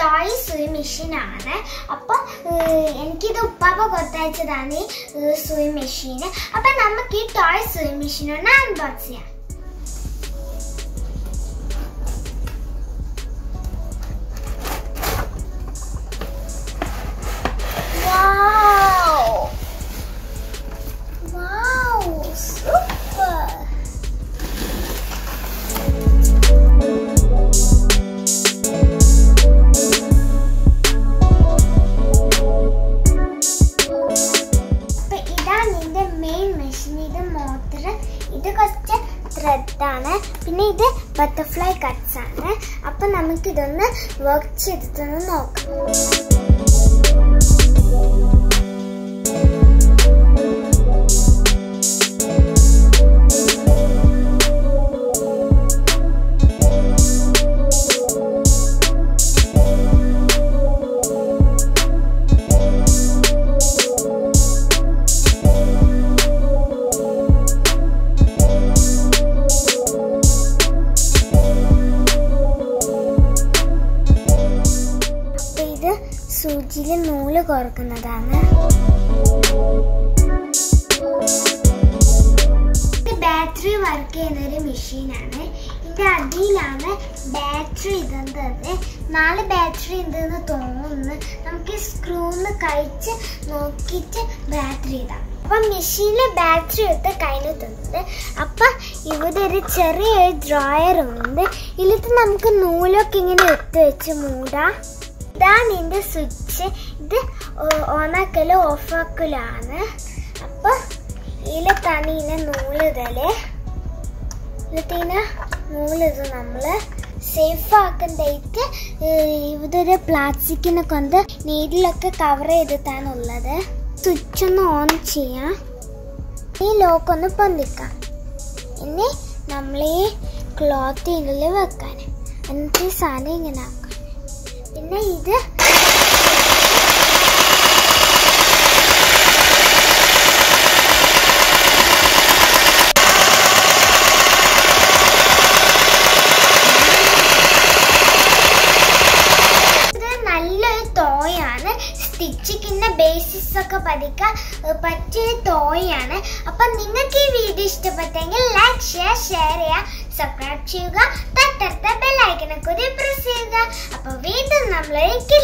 Toy സൂയി മെഷീനാണ്. അപ്പം എനിക്കിത് ഉപ്പാപ്പ കൊടുത്തയച്ചതാണ് ഈ സൂയി മെഷീന്. അപ്പം നമുക്ക് ഈ ടോയ് സൂയി മെഷീൻ ഒന്ന് അൺബോക്സ് ചെയ്യാം. ഇത് കുറച്ച് ത്രെഡാണ്, പിന്നെ ഇത് ബട്ടർഫ്ലൈ കട്ട്സ് ആണ്. അപ്പൊ നമുക്കിതൊന്ന് വർക്ക് ചെയ്തിട്ടൊന്ന് നോക്കാം. സൂചിയിൽ നൂല് കോർക്കുന്നതാണ്. ഇത് ബാറ്ററി വർക്ക് ചെയ്യുന്ന ഒരു മെഷീനാണ്. ഇതിന്റെ അടിയിലാണ് ബാറ്ററി ഇടുന്നത്. 4 ബാറ്ററി ഉണ്ടെന്ന് തോന്നുന്നു. നമുക്ക് ഈ സ്ക്രൂന്ന് കഴിച്ച് നോക്കിയിട്ട് ബാറ്ററി ഇടാം. അപ്പൊ മെഷീനില് ബാറ്ററി എടുത്ത് കയ്യിലെത്തുന്നത്. അപ്പൊ ഇവിടെ ഒരു ചെറിയൊരു ഡ്രോയർ ഉണ്ട്. ഇതിലത്ത് നമുക്ക് നൂലൊക്കെ ഇങ്ങനെ എടുത്ത് വെച്ച് മൂടാം. ഇതാണ് ഇതിന്റെ സ്വിച്ച്. ഇത് ഓണാക്കലും ഓഫാക്കലാണ്. അപ്പൊ ഇതിലത്താണ് ഇതിനെ നൂലിടല്. ഇതിന് നൂലിത് നമ്മള് സേഫ് ആക്കുന്നതായിട്ട് ഇവിടെ ഒരു പ്ലാസ്റ്റിക്കിനെ കൊണ്ട് നീഡിലൊക്കെ കവർ ചെയ്തിട്ടാണുള്ളത്. സ്വിച്ച് ഒന്ന് ഓൺ ചെയ്യാം. ഈ ലോക്ക് ഒന്ന് പൊന്തിക്കാം. ഇനി നമ്മളീ ക്ലോത്തിനുള്ളിൽ വെക്കാൻ. എന്നിട്ട് ഈ സാധനം ഇങ്ങനെ ആക്കാം. പിന്നെ ഇത് നല്ലൊരു ടോയാണ്. സ്റ്റിച്ചിങ്ങിന്റെ ബേസിക്സ് ഒക്കെ പഠിക്കാൻ പറ്റിയ ടോയാണ്. അപ്പൊ നിങ്ങൾക്ക് ഈ വീഡിയോ ഇഷ്ടപ്പെട്ടെങ്കിൽ ലൈക്ക് ഷെയർ ചെയ്യുക, സബ്സ്ക്രൈബ് ചെയ്യുക, തൊട്ടടുത്ത ബെൽ ഐക്കൺ കൂടി പ്രസ് ചെയ്യുക. അപ്പൊ വീണ്ടും നമ്മൾ